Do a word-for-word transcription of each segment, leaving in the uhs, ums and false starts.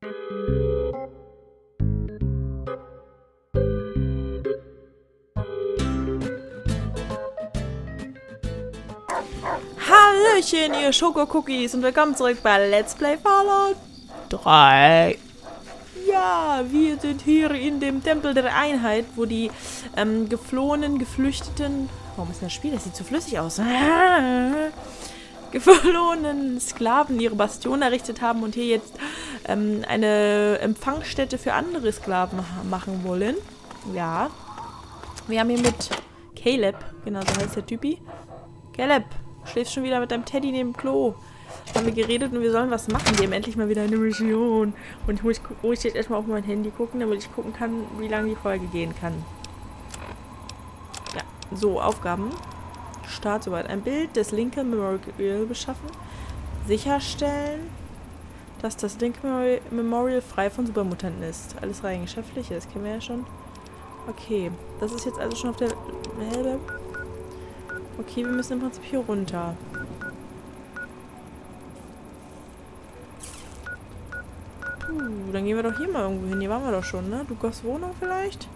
Hallöchen, ihr Schoko-Cookies und willkommen zurück bei Let's Play Fallout drei. Ja, wir sind hier in dem Tempel der Einheit, wo die ähm, geflohenen, geflüchteten... Warum ist denn das Spiel? Das sieht so flüssig aus. Geflohenen Sklaven ihre Bastion errichtet haben und hier jetzt ähm, eine Empfangsstätte für andere Sklaven machen wollen. Ja. Wir haben hier mit Caleb, genau so heißt der Typi. Caleb, schläfst schon wieder mit deinem Teddy neben dem Klo. Haben wir geredet und wir sollen was machen. Wir haben endlich mal wieder eine Mission. Und ich muss, muss jetzt erstmal auf mein Handy gucken, damit ich gucken kann, wie lange die Folge gehen kann. Ja, so, Aufgaben. Start soweit. Ein Bild des Lincoln Memorial beschaffen. Sicherstellen, dass das Lincoln Memorial frei von Supermutanten ist. Alles rein geschäftlich, das kennen wir ja schon. Okay, das ist jetzt also schon auf der... Okay, wir müssen im Prinzip hier runter. Uh, dann gehen wir doch hier mal irgendwo hin. Hier waren wir doch schon, ne? Lukas Wohnung vielleicht?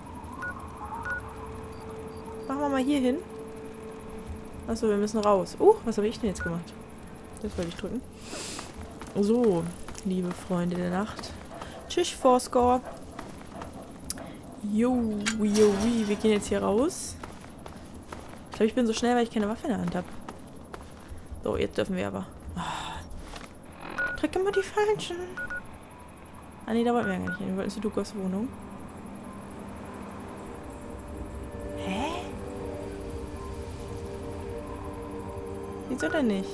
Machen wir mal hier hin. Achso, wir müssen raus. Uh, was habe ich denn jetzt gemacht? Das wollte ich drücken. So, liebe Freunde der Nacht. Tschüss, Fourscore. Jo, jo, wir gehen jetzt hier raus. Ich glaube, ich bin so schnell, weil ich keine Waffe in der Hand habe. So, jetzt dürfen wir aber. Oh. Drück immer die falschen. Ah, nee, da wollten wir ja gar nicht hin. Wir wollten zu Lukas Wohnung. Hä? Wieso denn nicht?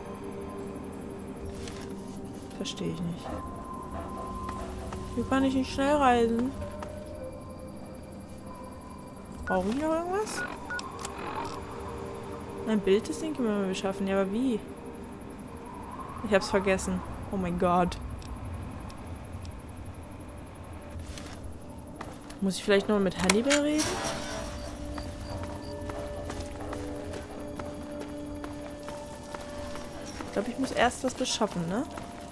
Verstehe ich nicht. Wie kann ich nicht schnell reisen? Brauche ich noch irgendwas? Ein Bild des Ding können wir schaffen. Ja, aber wie? Ich hab's vergessen. Oh mein Gott. Muss ich vielleicht noch mit Hannibal reden? Ich glaube, ich muss erst was beschaffen, ne?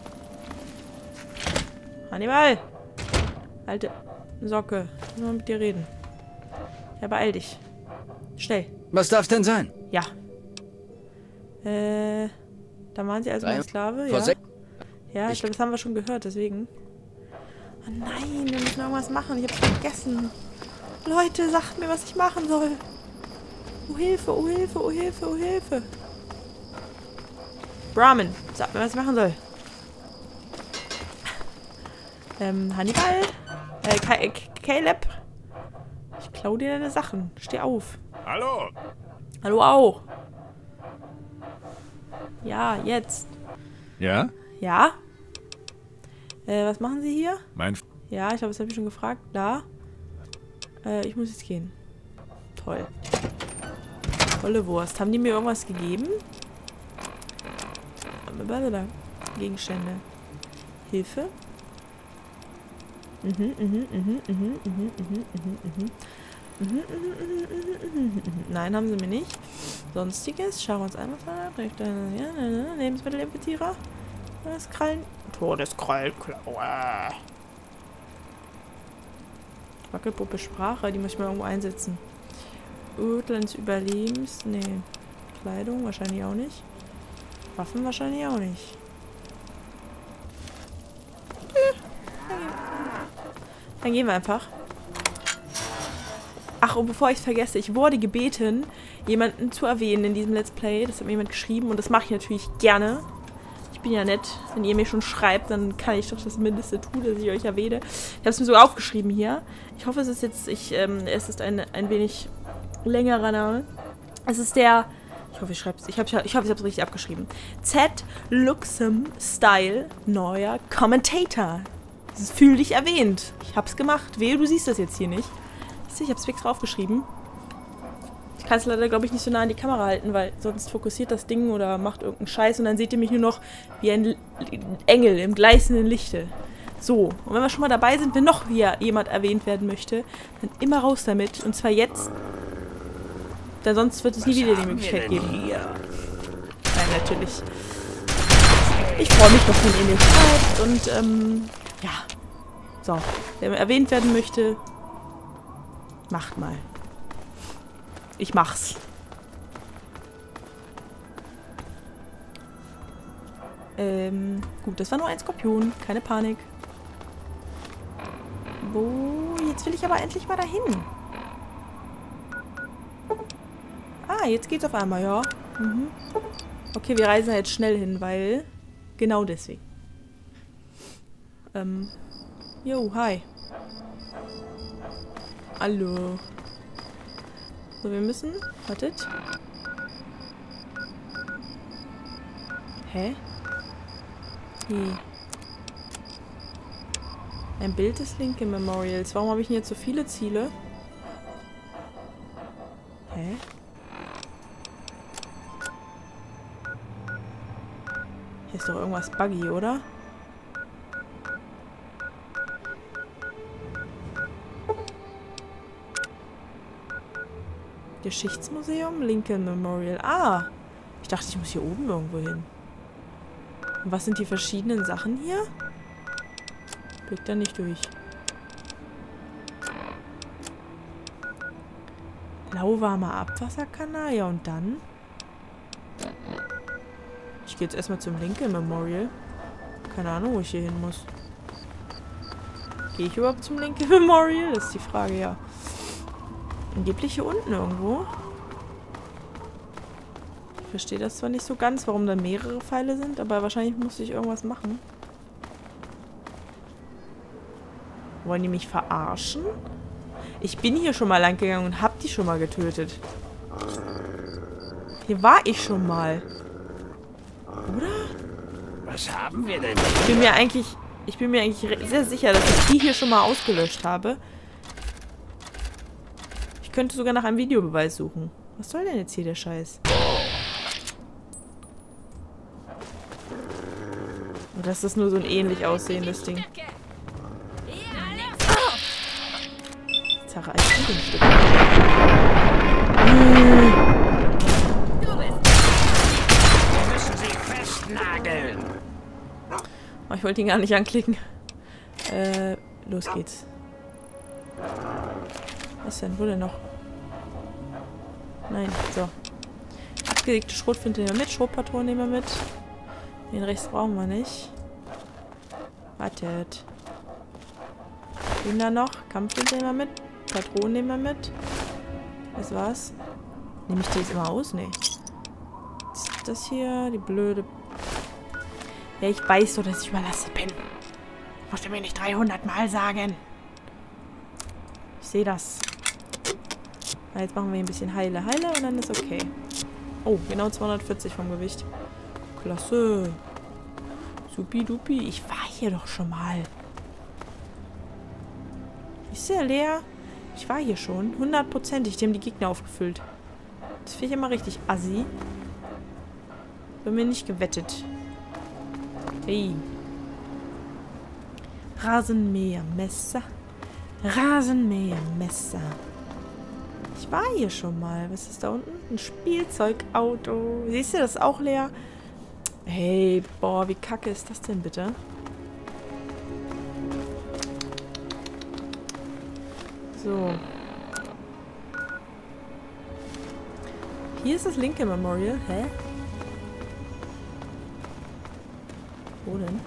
Hannibal! Alte Socke. Ich will mal mit dir reden. Ja, beeil dich. Schnell. Was darf denn sein? Ja. Äh, da waren sie also mein Sklave, ja. Ja, ich glaube, das haben wir schon gehört, deswegen. Oh nein, wir müssen irgendwas machen. Ich hab's vergessen. Leute, sagt mir, was ich machen soll. Oh Hilfe, oh Hilfe, oh Hilfe, oh Hilfe. Brahmin, sag mir, was ich machen soll. Ähm, Hannibal? Äh, Caleb? Ich klau dir deine Sachen. Steh auf. Hallo. Hallo auch. Ja, jetzt. Ja? Ja? Äh, was machen Sie hier? Mein... F Ja, ich glaube, das habe ich schon gefragt. Da. Äh, ich muss jetzt gehen. Toll. Tolle Wurst. Haben die mir irgendwas gegeben? Gegenstände. Hilfe? Mhm, mhm, mhm, mhm, mhm, mhm, mhm, mhm. Nein, haben sie mir nicht. Sonstiges. Schauen wir uns einmal an. Ja, Lebensmittelimportierer. Das Krallen. Todeskrallenklaue. Wackelpuppe Sprache, die muss ich mal irgendwo einsetzen. Ödel des Überlebens. Nee. Kleidung wahrscheinlich auch nicht. Waffen wahrscheinlich auch nicht. Dann gehen wir einfach. Ach, und bevor ich es vergesse, ich wurde gebeten, jemanden zu erwähnen in diesem Let's Play. Das hat mir jemand geschrieben und das mache ich natürlich gerne. Ich bin ja nett. Wenn ihr mir schon schreibt, dann kann ich doch das Mindeste tun, dass ich euch erwähne. Ich habe es mir sogar aufgeschrieben hier. Ich hoffe, es ist jetzt, ich, ähm, es ist ein, ein wenig längerer Name. Es ist der, ich hoffe, ich schreibe es, ich habe ich hoffe, ich habe es richtig abgeschrieben. Z. Luxem Style, neuer Commentator. Fühl dich erwähnt. Ich hab's gemacht. Wehe, du siehst das jetzt hier nicht. Ich hab's fix draufgeschrieben. Ich kann es leider, glaube ich, nicht so nah an die Kamera halten, weil sonst fokussiert das Ding oder macht irgendeinen Scheiß und dann seht ihr mich nur noch wie ein Engel im gleißenden Lichte. So, und wenn wir schon mal dabei sind, wenn noch hier jemand erwähnt werden möchte, dann immer raus damit. Und zwar jetzt. Denn sonst wird es nie wieder die Möglichkeit geben. Hier? Nein, natürlich. Ich freue mich doch, wenn ihr mir schreibt und ähm, Ja. So. Wer erwähnt werden möchte, macht mal. Ich mach's. Ähm, gut, das war nur ein Skorpion. Keine Panik. Wo? Jetzt will ich aber endlich mal dahin. Ah, jetzt geht's auf einmal, ja. Mhm. Okay, wir reisen jetzt schnell hin, weil... Genau deswegen. Ähm... Jo, hi. Hallo. So, wir müssen... Wartet. Hä? Wie? Ein Bild des Lincoln Memorials. Warum habe ich denn jetzt so viele Ziele? Hä? Hier ist doch irgendwas buggy, oder? Geschichtsmuseum, Lincoln Memorial. Ah! Ich dachte, ich muss hier oben irgendwo hin. Und was sind die verschiedenen Sachen hier? Blickt da nicht durch. Lauwarmer Abwasserkanal. Ja, und dann? Ich gehe jetzt erstmal zum Lincoln Memorial. Keine Ahnung, wo ich hier hin muss. Gehe ich überhaupt zum Lincoln Memorial? Das ist die Frage, ja. Angeblich hier unten irgendwo. Ich verstehe das zwar nicht so ganz, warum da mehrere Pfeile sind, aber wahrscheinlich muss ich irgendwas machen. Wollen die mich verarschen? Ich bin hier schon mal lang gegangen und hab die schon mal getötet. Hier war ich schon mal. Oder? Was haben wir denn? Ich bin mir eigentlich, ich bin mir eigentlich sehr sicher, dass ich die hier schon mal ausgelöscht habe. Ich könnte sogar nach einem Videobeweis suchen. Was soll denn jetzt hier der Scheiß? Oder ist das nur so ein ähnlich aussehendes Ding? Zerreißt ein Stück. Wir müssen sie festnageln. Oh, ich wollte ihn gar nicht anklicken. Äh, los geht's. Was denn? Wo denn noch? Nein, so. Abgelegte Schrotflinte nehmen wir mit. Schrotpatronen nehmen wir mit. Den rechts brauchen wir nicht. Wartet. Den da noch. Kampfflinte nehmen wir mit. Patronen nehmen wir mit. Das war's. Nehme ich die jetzt immer aus? Nee. Ist das hier? Die blöde... Ja, ich weiß so, dass ich überlastet bin. Musst du mir nicht dreihundert Mal sagen. Ich sehe das. Na, jetzt machen wir ein bisschen Heile, Heile und dann ist okay. Oh, genau zweihundertvierzig vom Gewicht. Klasse. Supi-dupi. Ich war hier doch schon mal. Ist der leer? Ich war hier schon. Hundertprozentig. Die haben die Gegner aufgefüllt. Das finde ich immer richtig assi. Bei mir nicht gewettet. Hey. Rasenmähermesser. Rasenmähermesser. Ich war hier schon mal. Was ist da unten? Ein Spielzeugauto. Siehst du, das ist auch leer. Hey, boah, wie kacke ist das denn bitte? So. Hier ist das Lincoln Memorial. Hä? Wo denn?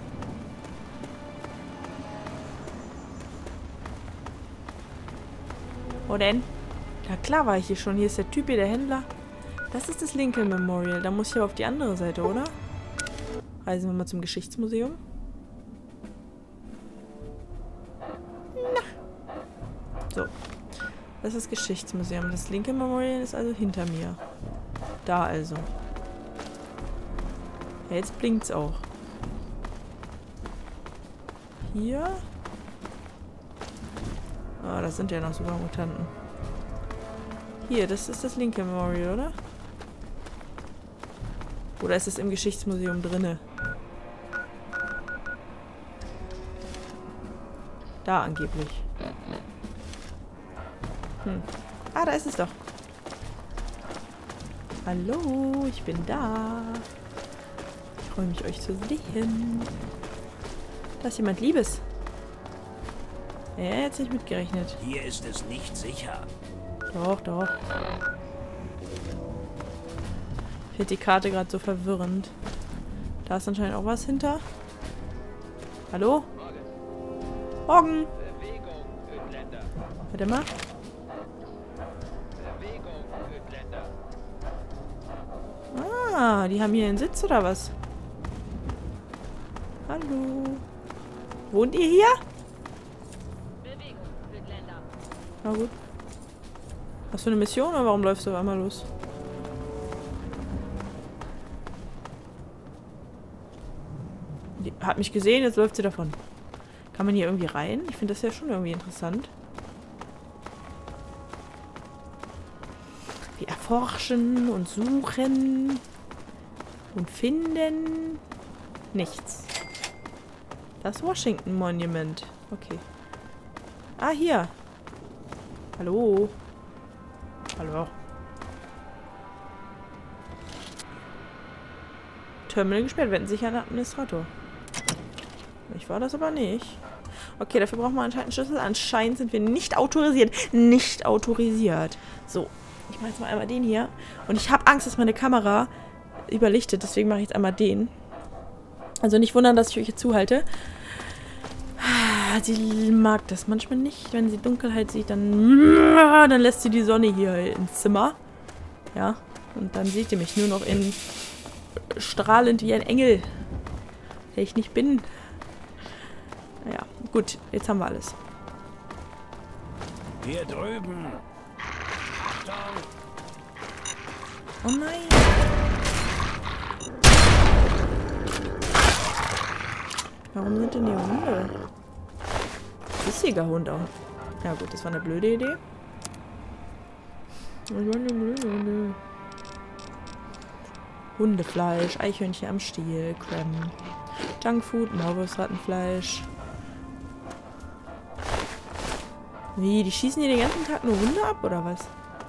Wo denn? Ja klar war ich hier schon. Hier ist der Typ hier, der Händler. Das ist das Lincoln Memorial. Da muss ich aber auf die andere Seite, oder? Reisen wir mal zum Geschichtsmuseum. Na. So. Das ist das Geschichtsmuseum. Das Lincoln Memorial ist also hinter mir. Da also. Ja, jetzt blinkt's auch. Hier. Ah, das sind ja noch sogar Mutanten. Hier, das ist das Lincoln Memorial, oder? Oder ist es im Geschichtsmuseum drinne? Da angeblich. Hm. Ah, da ist es doch. Hallo, ich bin da. Ich freue mich, euch zu sehen. Da ist jemand Liebes. Ja, jetzt nicht mitgerechnet. Hier ist es nicht sicher. Doch, doch. Ich finde die Karte gerade so verwirrend. Da ist anscheinend auch was hinter. Hallo? Morgen! Warte mal. Ah, die haben hier einen Sitz oder was? Hallo? Wohnt ihr hier? Na gut. Hast du eine Mission oder warum läufst du auf einmal los? Die hat mich gesehen, jetzt läuft sie davon. Kann man hier irgendwie rein? Ich finde das ja schon irgendwie interessant. Wir erforschen und suchen und finden nichts. Das Washington Monument. Okay. Ah, hier. Hallo. Hallo. Terminal gesperrt. Wenden sich an den Administrator. Ich war das aber nicht. Okay, dafür brauchen wir anscheinend einen Schlüssel. Anscheinend sind wir nicht autorisiert. Nicht autorisiert. So. Ich mache jetzt mal einmal den hier. Und ich habe Angst, dass meine Kamera überlichtet. Deswegen mache ich jetzt einmal den. Also nicht wundern, dass ich euch hier zuhalte. Sie mag das manchmal nicht. Wenn sie Dunkelheit sieht, dann, dann lässt sie die Sonne hier ins Zimmer. Ja. Und dann seht ihr mich nur noch in strahlend wie ein Engel. Der ich nicht bin. Ja, gut. Jetzt haben wir alles. Hier drüben. Achtung. Oh nein. Warum sind denn die Hunde? Bissiger Hund auch. Ja gut, das war eine blöde Idee. Das war eine blöde Idee. Hundefleisch, Eichhörnchen am Stiel, Creme, Junkfood, Maulwurfsrattenfleisch. Wie, die schießen hier den ganzen Tag nur Hunde ab, oder was?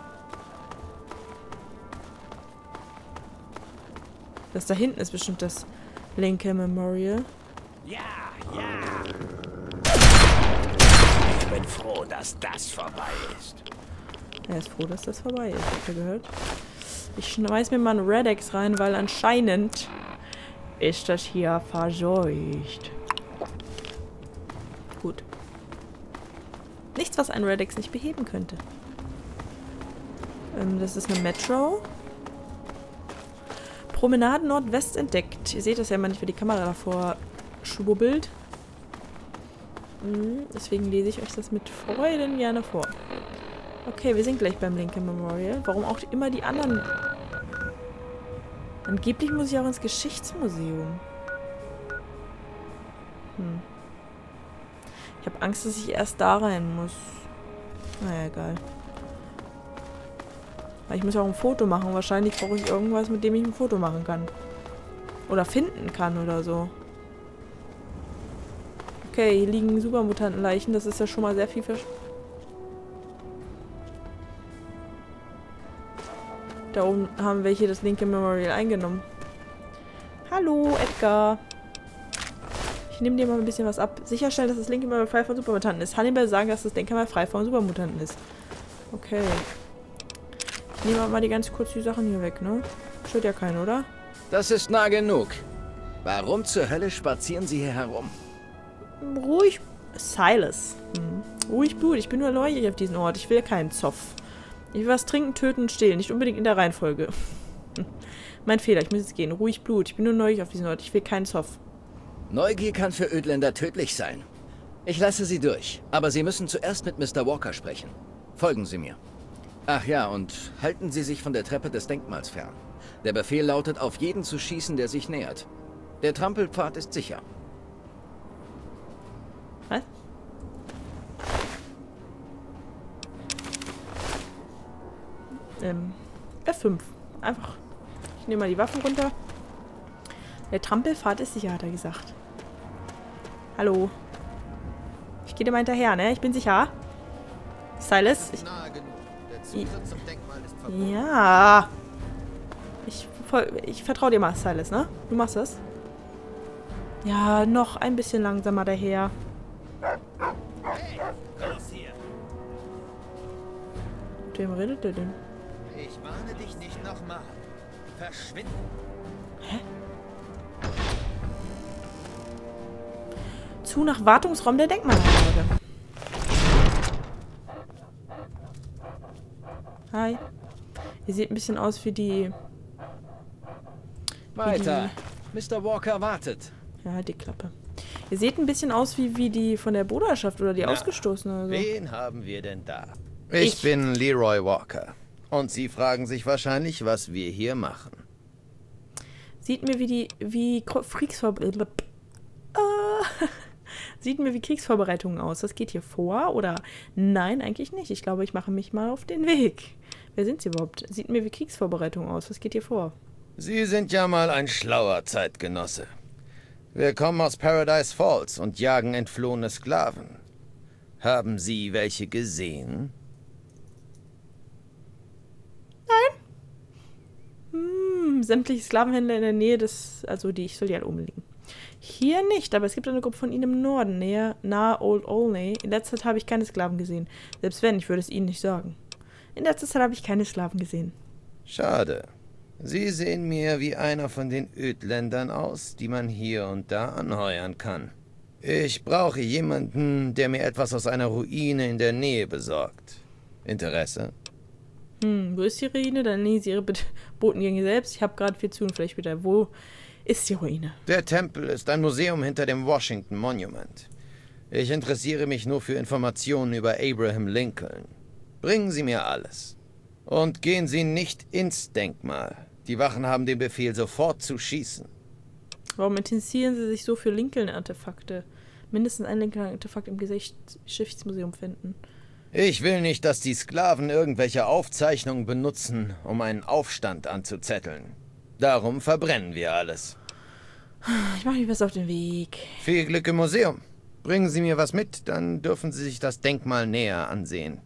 Das da hinten ist bestimmt das Lincoln Memorial. Ja, ja. Ich bin froh, dass das vorbei ist. Er ist froh, dass das vorbei ist, habt ihr gehört? Ich schmeiß mir mal einen Redex rein, weil anscheinend ist das hier verseucht. Gut. Nichts, was ein Redex nicht beheben könnte. Ähm, das ist eine Metro. Promenade Nordwest entdeckt. Ihr seht das ja immer nicht, wenn die Kamera davor schwubbelt. Mhm, deswegen lese ich euch das mit Freuden gerne vor. Okay, wir sind gleich beim Lincoln Memorial. Warum auch immer die anderen... Angeblich muss ich auch ins Geschichtsmuseum. Hm. Ich habe Angst, dass ich erst da rein muss. Naja, egal. Weil ich muss ja auch ein Foto machen. Wahrscheinlich brauche ich irgendwas, mit dem ich ein Foto machen kann. Oder finden kann oder so. Okay, hier liegen Supermutantenleichen. Das ist ja schon mal sehr viel versch... Da oben haben welche das Lincoln Memorial eingenommen. Hallo, Edgar. Ich nehme dir mal ein bisschen was ab. Sicherstellen, dass das Lincoln Memorial frei von Supermutanten ist. Hannibal sagen, dass das Denkmal frei von Supermutanten ist. Okay. Ich nehme mal die ganz kurz die Sachen hier weg, ne? Stört ja keinen, oder? Das ist nah genug. Warum zur Hölle spazieren Sie hier herum? Ruhig. Silas. Hm. Ruhig Blut. Ich bin nur neugierig auf diesen Ort. Ich will keinen Zoff. Ich will was trinken, töten und stehlen. Nicht unbedingt in der Reihenfolge. Mein Fehler. Ich muss jetzt gehen. Ruhig Blut. Ich bin nur neugierig auf diesen Ort. Ich will keinen Zoff. Neugier kann für Ödländer tödlich sein. Ich lasse Sie durch. Aber Sie müssen zuerst mit Mister Walker sprechen. Folgen Sie mir. Ach ja, und halten Sie sich von der Treppe des Denkmals fern. Der Befehl lautet, auf jeden zu schießen, der sich nähert. Der Trampelpfad ist sicher. Was? Ähm, F fünf. Einfach. Ich nehme mal die Waffen runter. Der Trampelpfad ist sicher, hat er gesagt. Hallo. Ich gehe dir mal hinterher, ne? Ich bin sicher. Silas? Ich, ja. Ich, ich vertraue dir mal, Silas, ne? Du machst das. Ja, noch ein bisschen langsamer daher. Hey, Mit wem redet der denn? Ich warne dich nicht nochmal. Verschwinden. Hä? Zu nach Wartungsraum der Denkmalanlage. Hi. Ihr seht ein bisschen aus wie die... Weiter. Mister Walker wartet. Ja, halt die Klappe. Ihr seht ein bisschen aus wie, wie die von der Bruderschaft oder die Na, Ausgestoßene. Oder so. Wen haben wir denn da? Ich, ich bin Leroy Walker. Und Sie fragen sich wahrscheinlich, was wir hier machen. Sieht mir wie die... wie Kriegsvorbereitungen... Äh, sieht mir wie Kriegsvorbereitungen aus. Das geht hier vor, oder? Nein, eigentlich nicht. Ich glaube, ich mache mich mal auf den Weg. Wer sind Sie überhaupt? Sieht mir wie Kriegsvorbereitungen aus. Was geht hier vor? Sie sind ja mal ein schlauer Zeitgenosse. Wir kommen aus Paradise Falls und jagen entflohene Sklaven. Haben Sie welche gesehen? Hm, sämtliche Sklavenhändler in der Nähe des... Also die, ich soll die halt umlegen. Hier nicht, aber es gibt eine Gruppe von ihnen im Norden, näher, nahe Old Olney. In letzter Zeit habe ich keine Sklaven gesehen. Selbst wenn, ich würde es Ihnen nicht sagen. In letzter Zeit habe ich keine Sklaven gesehen. Schade. Sie sehen mir wie einer von den Ödländern aus, die man hier und da anheuern kann. Ich brauche jemanden, der mir etwas aus einer Ruine in der Nähe besorgt. Interesse? Hm, wo ist die Ruine? Dann nehmen Sie Ihre Botengänge selbst. Ich habe gerade viel zu tun, vielleicht wieder. Wo ist die Ruine? Der Tempel ist ein Museum hinter dem Washington Monument. Ich interessiere mich nur für Informationen über Abraham Lincoln. Bringen Sie mir alles. Und gehen Sie nicht ins Denkmal. Die Wachen haben den Befehl, sofort zu schießen. Warum interessieren Sie sich so für Lincoln-Artefakte? Mindestens ein Lincoln-Artefakt im Geschichtsmuseum finden. Ich will nicht, dass die Sklaven irgendwelche Aufzeichnungen benutzen, um einen Aufstand anzuzetteln. Darum verbrennen wir alles. Ich mache mich besser auf den Weg. Viel Glück im Museum. Bringen Sie mir was mit, dann dürfen Sie sich das Denkmal näher ansehen.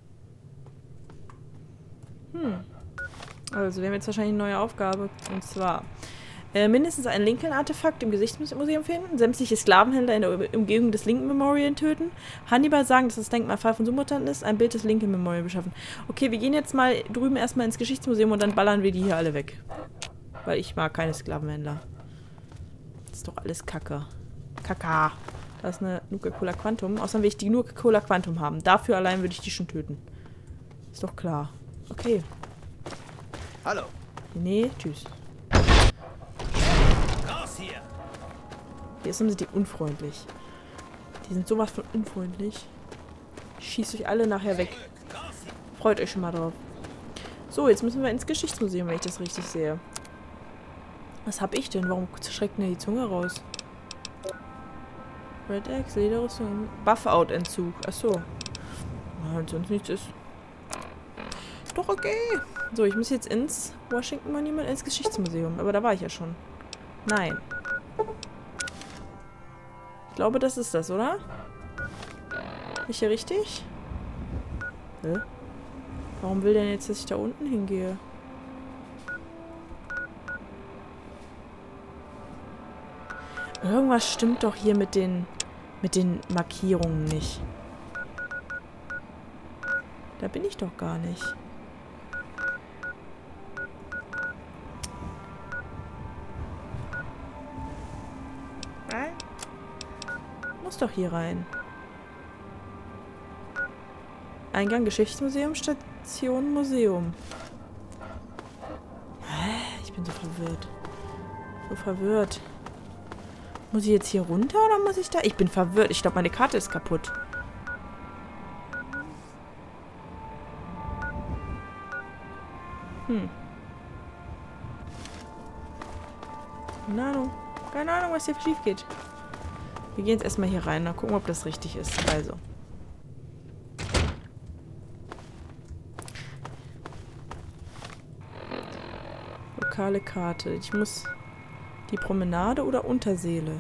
Hm. Also, wir haben jetzt wahrscheinlich eine neue Aufgabe. Und zwar äh, mindestens ein Lincoln-Artefakt im Geschichtsmuseum finden, sämtliche Sklavenhändler in der Umgebung des Lincoln Memorial töten, Hannibal sagen, dass das Denkmal Fall von Summutanten ist, ein Bild des Lincoln Memorial beschaffen. Okay, wir gehen jetzt mal drüben erstmal ins Geschichtsmuseum und dann ballern wir die hier alle weg. Weil ich mag keine Sklavenhändler. Das ist doch alles Kacke. Kaka. Da ist eine Nuka-Cola Quantum. Außerdem will ich die Nuka-Cola Quantum haben. Dafür allein würde ich die schon töten. Ist doch klar. Okay. Hallo. Nee, tschüss. Raus hier! Hier sind die unfreundlich. Die sind sowas von unfreundlich. Schießt euch alle nachher weg. Freut euch schon mal drauf. So, jetzt müssen wir ins Geschichtsmuseum, wenn ich das richtig sehe. Was hab ich denn? Warum schreckt mir die Zunge raus? Red Axe, Lederrüstung, Buff-Out-Entzug. Achso. Ja, und sonst nichts ist. Doch okay. So, ich muss jetzt ins Washington Monument, ins Geschichtsmuseum. Aber da war ich ja schon. Nein. Ich glaube, das ist das, oder? Bin ich hier richtig? Hä? Warum will der jetzt, dass ich da unten hingehe? Irgendwas stimmt doch hier mit den mit den Markierungen nicht. Da bin ich doch gar nicht. Nein? Muss doch hier rein. Eingang Geschichtsmuseum, Station Museum. Hä? Ich bin so verwirrt. So verwirrt. Muss ich jetzt hier runter oder muss ich da? Ich bin verwirrt. Ich glaube, meine Karte ist kaputt. Hm. Keine Ahnung. Keine Ahnung, was hier schief geht. Wir gehen jetzt erstmal hier rein. Mal gucken, ob das richtig ist. Also. Lokale Karte. Ich muss... Die Promenade oder Unterseele?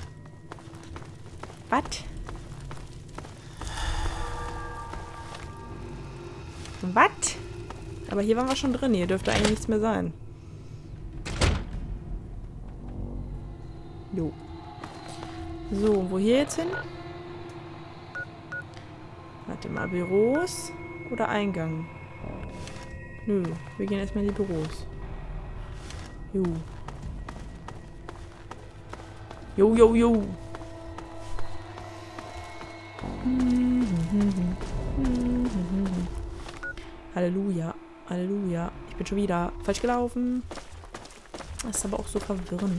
Was? Was? Aber hier waren wir schon drin. Hier dürfte eigentlich nichts mehr sein. Jo. So, wo hier jetzt hin? Warte mal, Büros oder Eingang? Nö, wir gehen erstmal in die Büros. Jo. Jo, jo, jo. Halleluja. Halleluja. Ich bin schon wieder falsch gelaufen. Das ist aber auch so verwirrend.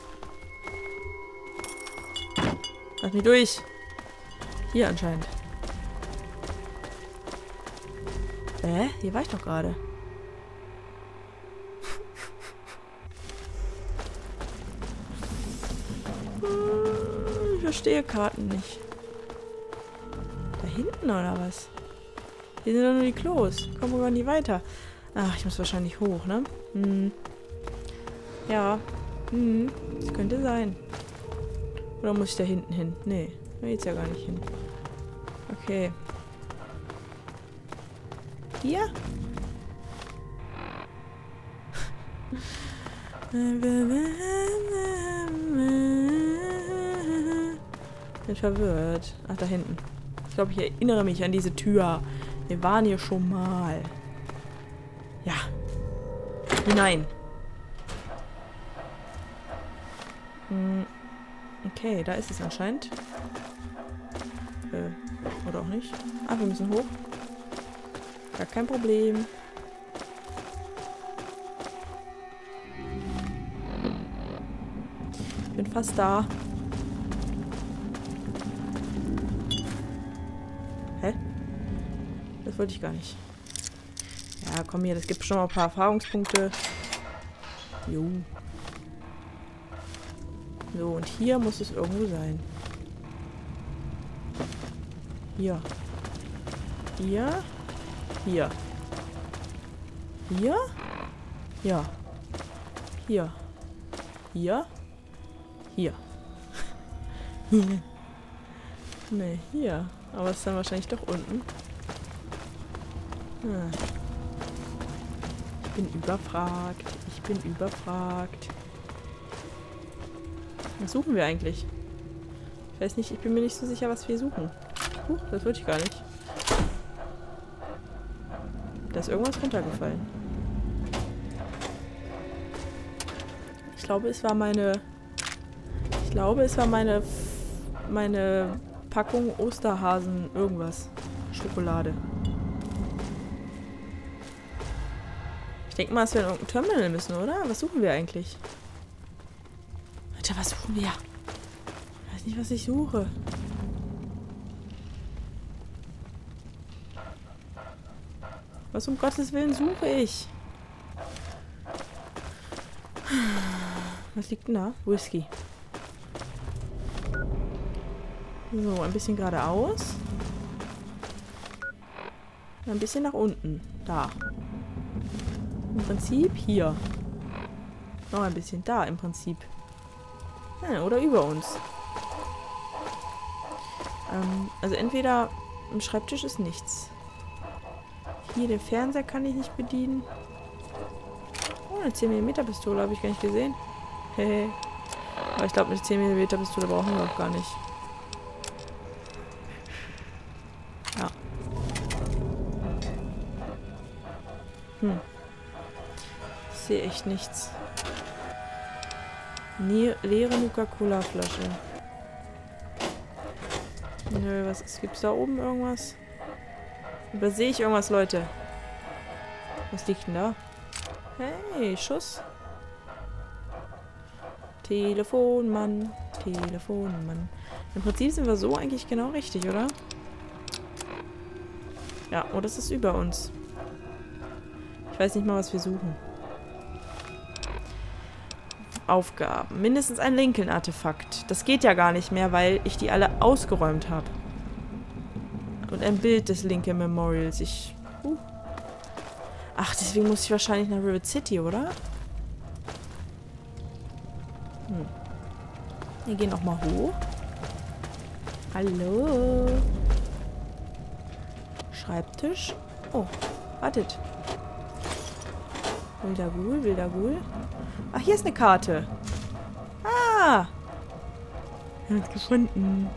Lass mich durch. Hier anscheinend. Hä? Hier war ich doch gerade. Ich verstehe Karten nicht. Da hinten oder was? Hier sind doch nur die Klos. Kommen wir gar nicht weiter. Ach, ich muss wahrscheinlich hoch, ne? Hm. Ja. Hm. Das könnte sein. Oder muss ich da hinten hin? Nee. Da geht's ja gar nicht hin. Okay. Hier? Bin verwirrt. Ach, da hinten. Ich glaube, ich erinnere mich an diese Tür. Wir waren hier schon mal. Ja. Hinein. Hm. Okay, da ist es anscheinend. Äh, oder auch nicht. Ah, wir müssen hoch. Gar kein Problem. Ich bin fast da. Hä? Das wollte ich gar nicht. Ja, komm hier, das gibt schon mal ein paar Erfahrungspunkte. Jo. So, und hier muss es irgendwo sein. Hier. Hier. Hier. Hier? Ja. Hier. Hier. Hier. Hier. Ne, hier. Aber es ist dann wahrscheinlich doch unten. Ah. Ich bin überfragt. Ich bin überfragt. Was suchen wir eigentlich? Ich weiß nicht, ich bin mir nicht so sicher, was wir suchen. Huch, das wollte ich gar nicht. Da ist irgendwas runtergefallen. Ich glaube, es war meine... Ich glaube, es war meine... Meine Packung Osterhasen irgendwas. Schokolade. Ich denke mal, dass wir in irgendein Terminal müssen, oder? Was suchen wir eigentlich? Alter, was suchen wir? Ich weiß nicht, was ich suche. Was um Gottes Willen suche ich? Was liegt denn da? Whisky. So, ein bisschen geradeaus. Ein bisschen nach unten. Da. Im Prinzip hier. Noch ein bisschen da im Prinzip. Ja, oder über uns. Ähm, also entweder im Schreibtisch ist nichts. Hier, den Fernseher kann ich nicht bedienen. Oh, eine zehn Millimeter Pistole habe ich gar nicht gesehen. Hehe. Aber ich glaube, eine zehn Millimeter Pistole brauchen wir auch gar nicht. Ja. Hm. Ich sehe echt nichts. Ne leere Nuka-Cola-Flasche. Nö, was ist? Gibt's da oben irgendwas? Übersehe ich irgendwas, Leute? Was liegt denn da? Hey, Schuss. Telefonmann. Telefonmann. Im Prinzip sind wir so eigentlich genau richtig, oder? Ja, oh, das ist über uns. Ich weiß nicht mal, was wir suchen. Aufgaben. Mindestens ein Lincoln-Artefakt. Das geht ja gar nicht mehr, weil ich die alle ausgeräumt habe. Und ein Bild des Lincoln Memorials. Ich... Uh. Ach, deswegen muss ich wahrscheinlich nach Rivet City, oder? Hm. Wir gehen nochmal hoch. Hallo. Schreibtisch. Oh, wartet. Wilder Ghoul, wilder Ghoul. Ach, hier ist eine Karte. Ah! Er hat gefunden.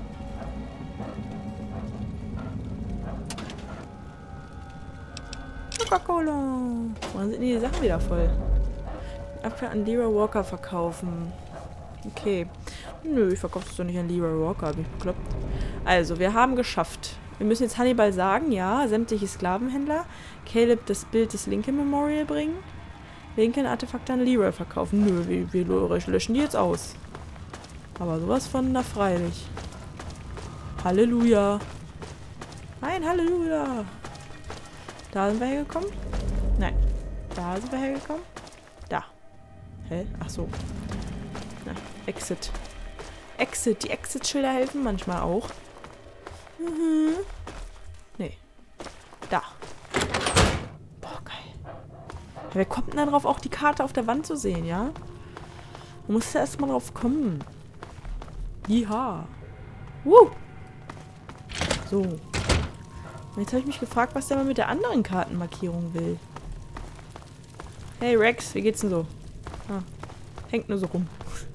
Coca-Cola. Wann sind die Sachen wieder voll? Abfall an Leroy Walker verkaufen. Okay. Nö, ich verkaufe es doch nicht an Leroy Walker, hab ich bekloppt. Also, wir haben geschafft. Wir müssen jetzt Hannibal sagen, ja, sämtliche Sklavenhändler. Caleb das Bild des Lincoln Memorial bringen. Lincoln Artefakte an Leroy verkaufen. Nö, wir, wir löschen die jetzt aus. Aber sowas von da freilich. Halleluja. Nein, Halleluja. Da sind wir hergekommen? Nein. Da sind wir hergekommen? Da. Hä? Ach so. Na, Exit. Exit. Die Exit-Schilder helfen manchmal auch. Mhm. Nee. Da. Boah, geil. Ja, wer kommt denn da drauf, auch die Karte auf der Wand zu sehen, ja? Du musst ja erstmal drauf kommen. Ja. Woo! So. Und jetzt habe ich mich gefragt, was der mal mit der anderen Kartenmarkierung will. Hey Rex, wie geht's denn so? Ah, hängt nur so rum.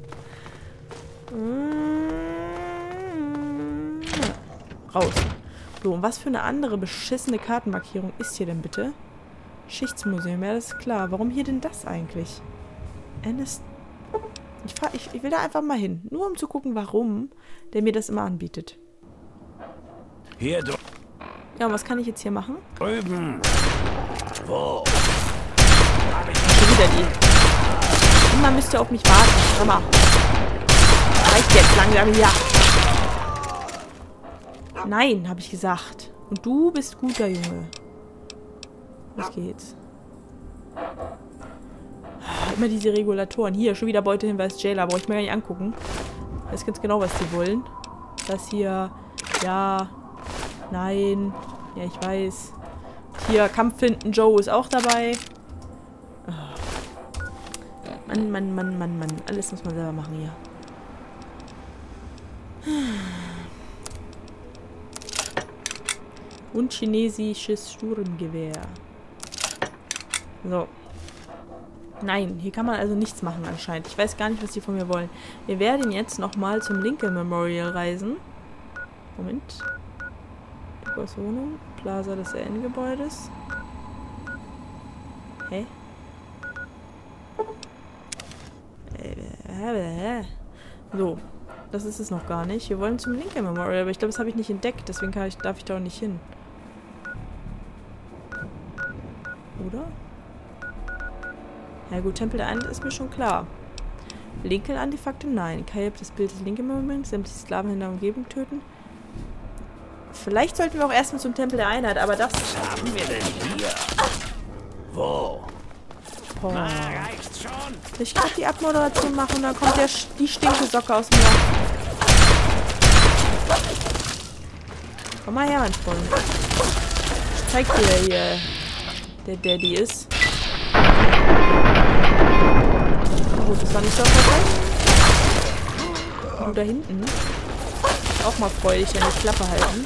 Raus. So, und was für eine andere beschissene Kartenmarkierung ist hier denn bitte? Schichtsmuseum, ja, das ist klar. Warum hier denn das eigentlich? Ernest. Ich, fahr, ich, ich will da einfach mal hin. Nur um zu gucken, warum der mir das immer anbietet. Hier drüben. Ja, und was kann ich jetzt hier machen? Drüben. Wo? Schon wieder die. Immer müsst ihr auf mich warten. Komm mal. Reicht jetzt langsam, ja. Nein, habe ich gesagt. Und du bist guter Junge. Was geht's? Immer diese Regulatoren. Hier, schon wieder Beutehinweis Jailer. Brauche ich mir gar nicht angucken. Ich weiß ganz genau, was die wollen. Das hier. Ja. Nein. Ja, ich weiß. Hier, Kampffinden Joe ist auch dabei. Mann, Mann, Mann, Mann, Mann. Alles muss man selber machen hier. Und chinesisches Sturmgewehr. So. Nein, hier kann man also nichts machen anscheinend. Ich weiß gar nicht, was die von mir wollen. Wir werden jetzt nochmal zum Lincoln Memorial reisen. Moment. Lukas Wohnung. Plaza des R N-Gebäudes. Hä? So. Das ist es noch gar nicht. Wir wollen zum Lincoln Memorial, aber ich glaube, das habe ich nicht entdeckt. Deswegen kann ich, darf ich da auch nicht hin. Oder? Ja gut, Tempel der Einheit ist mir schon klar. Lincoln Artefakte? Nein. Caleb das Bild des Lincoln Memorials, sämtliche Sklavenhändler Umgebung töten. Vielleicht sollten wir auch erstmal zum Tempel der Einheit, aber das... Was haben wir denn hier? Wo? Oh. Na, reicht's schon? Ich kann die Abmoderation machen und dann kommt der, die Stinkesocke aus dem Loch. Komm mal her, mein Freund. Ich zeig dir, wer hier der Daddy ist. Oh, gut, das war nicht so perfekt. Und du da hinten. Auch mal freudig, ja nicht Klappe halten.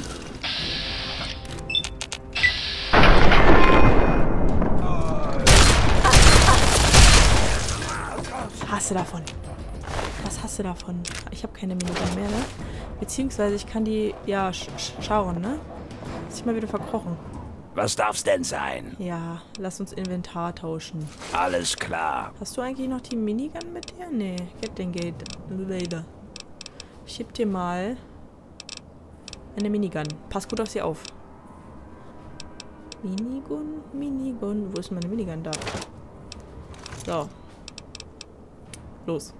Hasse davon. Was hast du davon? Ich habe keine Minigun mehr, ne? Beziehungsweise ich kann die, ja, sch sch schauen, ne? Ist ich mal wieder verkrochen. Was darf's denn sein? Ja, lass uns Inventar tauschen. Alles klar. Hast du eigentlich noch die Minigun mit dir? Nee, get den Gate. Later. Ich heb dir mal eine Minigun. Pass gut auf sie auf. Minigun, Minigun. Wo ist meine Minigun da? So. Los.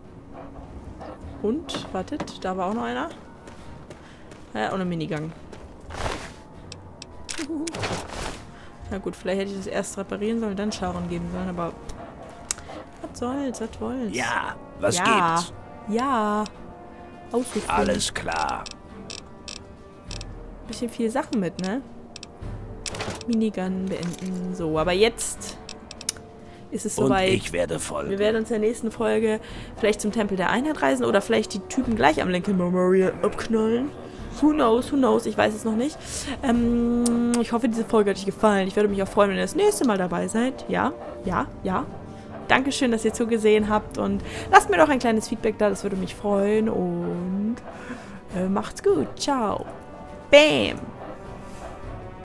Und, wartet, da war auch noch einer. Ja, auch eine Minigun. Na gut, vielleicht hätte ich das erst reparieren sollen, dann Scharon geben sollen, aber... Was soll's, was wollt's? Ja, was ja. gibt's? Ja. Ausrüstung. Alles klar. Bisschen viel Sachen mit, ne? Minigun beenden. So, aber jetzt ist es soweit. Und ich werde folgen. Wir werden uns in der nächsten Folge vielleicht zum Tempel der Einheit reisen oder vielleicht die Typen gleich am Lincoln Memorial abknallen. Who knows, who knows, ich weiß es noch nicht. Ähm, ich hoffe, diese Folge hat euch gefallen. Ich würde mich auch freuen, wenn ihr das nächste Mal dabei seid. Ja, ja, ja. Dankeschön, dass ihr zugesehen habt und lasst mir doch ein kleines Feedback da, das würde mich freuen und äh, macht's gut. Ciao. Bam.